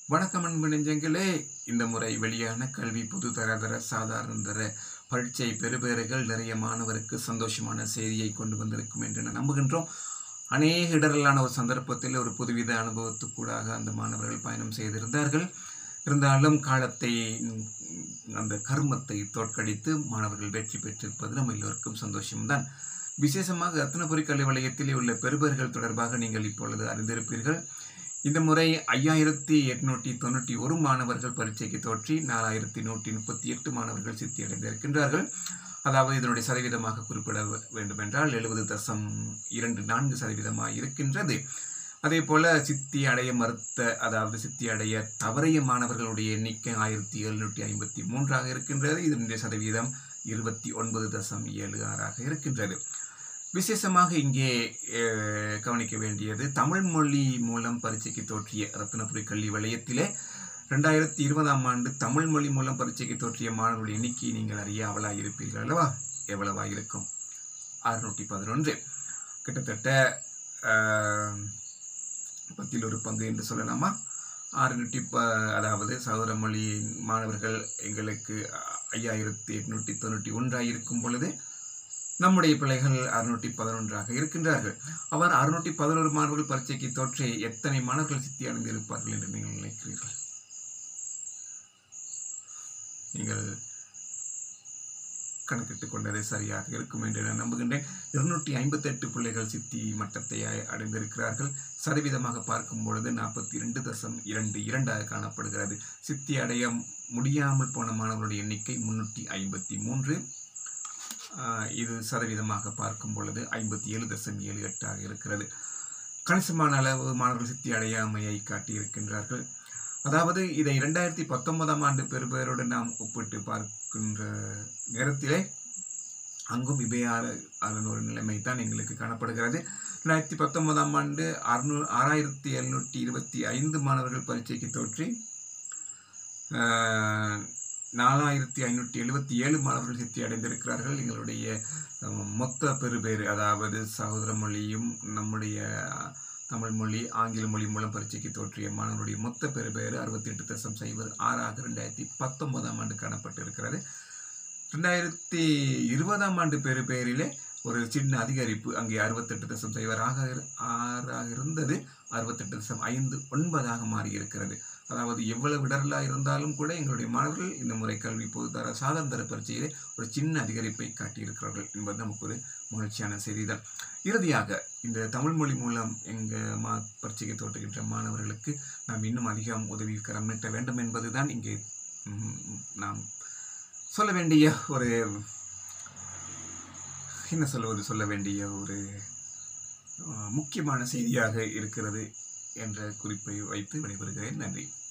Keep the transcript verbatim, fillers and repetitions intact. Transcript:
வணக்கம் அன்பு நெஞ்சங்களே. இந்த முறை வெளியான கல்வி பொது தரதர சாதாரண தர பரீட்சை பெறுபேறுகள் நிறைய மாணவருக்கு சந்தோஷமான செய்தியை கொண்டு வந்திருக்கும் என்று நம்புகின்றோம். அநேக இடரலான ஒரு சந்தர்ப்பத்தில் ஒரு புதுவித அனுபவத்துக்கூடாக அந்த மாணவர்கள் பயணம் செய்திருந்தார்கள். இருந்தாலும் காலத்தை அந்த கர்மத்தை தோற்கடித்து மாணவர்கள் வெற்றி பெற்றிருப்பது நம்ம எல்லோருக்கும் சந்தோஷம்தான். விசேஷமாக ரத்தினபுரி கல்வி வலயத்திலே உள்ள பெறுபேறுகள் தொடர்பாக நீங்கள் இப்பொழுது அறிந்திருப்பீர்கள். இந்த முறை ஐயாயிரத்தி எட்நூற்றி தொண்ணூற்றி ஒரு மாணவர்கள் பரீட்சைக்கு தோற்றி நாலாயிரத்தி நூற்றி முப்பத்தி எட்டு மாணவர்கள் சித்தி அடைந்திருக்கின்றார்கள். அதாவது இதனுடைய சதவீதமாக குறிப்பிட வேண்டுமென்றால் எழுபது தசம் இரண்டு நான்கு சதவீதமாக இருக்கின்றது. அதே போல சித்தி அடைய மறுத்த அதாவது சித்தி அடைய தவறிய மாணவர்களுடைய எண்ணிக்கை ஆயிரத்தி எழுநூற்றி ஐம்பத்தி மூன்றாக இருக்கின்றது. இதனுடைய சதவீதம் இருபத்தி ஒன்பது தசம் ஏழு ஆறாக இருக்கின்றது. விசேஷமாக இங்கே கவனிக்க வேண்டியது தமிழ் மொழி மூலம் பரீட்சைக்கு தோற்றிய ரத்தினபுரி கல்வி வலயத்திலே ரெண்டாயிரத்தி இருபதாம் ஆண்டு தமிழ் மொழி மூலம் பரீட்சைக்கு தோற்றிய மாணவர்களுடைய எண்ணிக்கை நீங்கள் அறிய அவலாக இருப்பீர்கள் அல்லவா? எவ்வளவா இருக்கும்? அறுநூற்றி பதினொன்று. கிட்டத்தட்ட பத்தில் ஒரு பங்கு என்று சொல்லலாமா? அறுநூற்றி ப அதாவது சகோதர மொழி மாணவர்கள் எங்களுக்கு ஐயாயிரத்தி எட்நூற்றி தொண்ணூற்றி ஒன்றாக இருக்கும் பொழுது நம்முடைய பிள்ளைகள் அறுநூற்றி பதினொன்றாக இருக்கின்றார்கள். அவர் அறுநூற்றி பதினோரு மாணவர்கள் பரீட்சைக்கு தோற்றி எத்தனை மாணவர்கள் சித்தி அடைந்திருப்பார்கள் என்று நீங்கள் நினைக்கிறீர்கள்? நீங்கள் கணக்கிட்டுக் கொண்டது சரியாக இருக்கும் என்று நான் நம்புகின்றேன். இருநூற்றி ஐம்பத்தி எட்டு பிள்ளைகள் சித்தி மட்டத்தை அடைந்திருக்கிறார்கள். சதவீதமாக பார்க்கும் பொழுது நாற்பத்தி இரண்டு தசம் இரண்டு இரண்டாக காணப்படுகிறது. சித்தி அடைய முடியாமல் போன மாணவர்களுடைய எண்ணிக்கை முன்னூற்றி ஐம்பத்தி மூன்று. இது சதவீதமாக பார்க்கும் பொழுது ஐம்பத்தி ஏழு தசம் ஏழு எட்டாக இருக்கிறது. கணிசமான அளவு மாணவர்கள் சித்தி அடையாமையை காட்டியிருக்கின்றார்கள். அதாவது இதை இரண்டாயிரத்தி பத்தொன்பதாம் ஆண்டு பெறுபேரோடு நாம் ஒப்பிட்டு பார்க்கின்ற நேரத்திலே அங்கும் இவையாறு அறுநூறு நிலைமை தான் எங்களுக்கு காணப்படுகிறது. ரெண்டாயிரத்தி பத்தொன்பதாம் ஆண்டு அறுநூ ஆறாயிரத்தி எழுநூற்றி இருபத்தி ஐந்து மாணவர்கள் பரீட்சைக்கு தோற்றி நாலாயிரத்தி ஐநூற்றி எழுபத்தி ஏழு மாணவர்கள் சித்தி அடைந்திருக்கிறார்கள். எங்களுடைய மொத்த பெறுபேறு அதாவது சகோதர மொழியும் நம்முடைய தமிழ் மொழி ஆங்கில மொழி மூலம் பரீட்சைக்கு தோற்றிய மாணவருடைய மொத்த பெறுபேறு அறுபத்தி எட்டு தசம் சைபர் ஆறாக ரெண்டாயிரத்தி பத்தொன்பதாம் ஆண்டு காணப்பட்டிருக்கிறது. ரெண்டாயிரத்தி இருபதாம் ஆண்டு பெறுபேரிலே ஒரு சின்ன அதிகரிப்பு, அங்கே அறுபத்தெட்டு தசம் சைபர் ஆக ஆறாக இருந்தது அறுபத்தெட்டு தசம் ஐந்து ஒன்பதாக மாறியிருக்கிறது. அதாவது எவ்வளவு இடரலாக இருந்தாலும் கூட எங்களுடைய மாணவர்கள் இந்த முறை கல்வி பொதுத்தர சாதாரண தர பரீட்சையிலே ஒரு சின்ன அதிகரிப்பை காட்டியிருக்கிறார்கள் என்பது நமக்கு ஒரு மகிழ்ச்சியான செய்திதான். இறுதியாக இந்த தமிழ் மொழி மூலம் எங்கள் மா பரீட்சைக்கு தோற்றுகின்ற மாணவர்களுக்கு நாம் இன்னும் அதிகம் உதவி கரம் நீட்ட வேண்டும் என்பதுதான் இங்கே நாம் சொல்ல வேண்டிய ஒரு என்ன சொல்வது சொல்ல வேண்டிய ஒரு முக்கியமான செய்தியாக இருக்கிறது என்ற குறிப்பை வைத்து விடைபெறுகிறேன். நன்றி.